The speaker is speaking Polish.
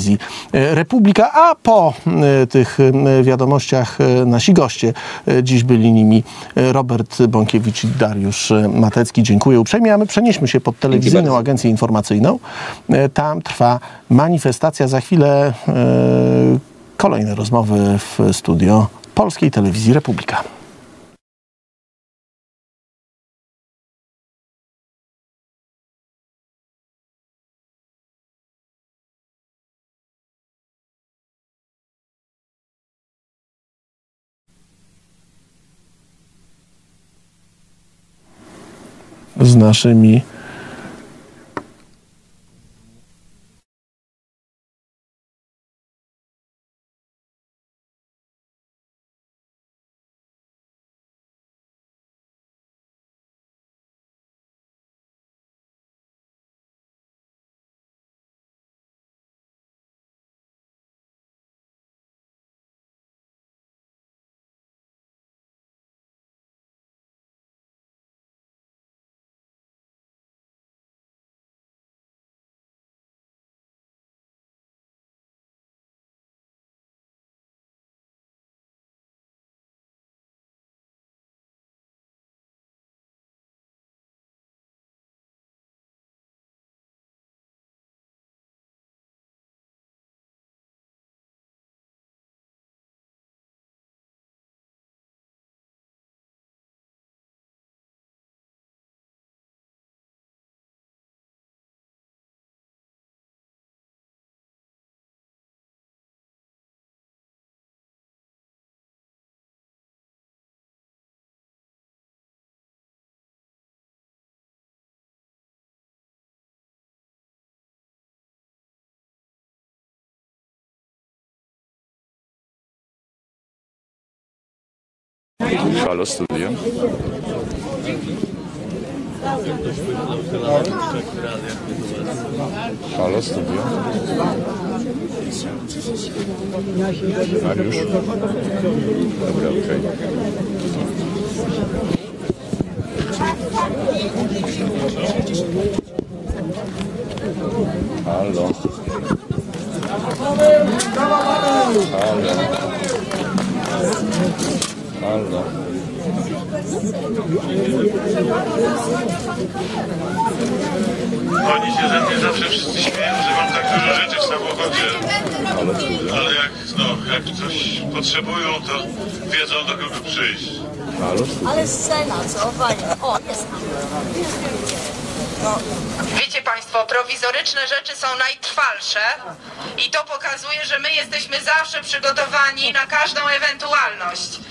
telewizji Republika, a po tych wiadomościach nasi goście dziś byli nimi Robert Bąkiewicz i Dariusz Matecki. Dziękuję uprzejmie, a my przenieśmy się pod telewizyjną agencję informacyjną. Tam trwa manifestacja. Za chwilę kolejne rozmowy w studio Polskiej Telewizji Republika. Z naszymi Halo Studio. Halo Studio. Mariusz? Dobra, okej. Halo. Halo. Halo. Oni się ze mnie zawsze wszyscy śmieją, że mam tak dużo rzeczy w samochodzie. Ale jak coś potrzebują, to wiedzą, do kogo przyjść. Ale scena, co? Fajnie. O, jest. No. Wiecie Państwo, prowizoryczne rzeczy są najtrwalsze i to pokazuje, że my jesteśmy zawsze przygotowani na każdą ewentualność.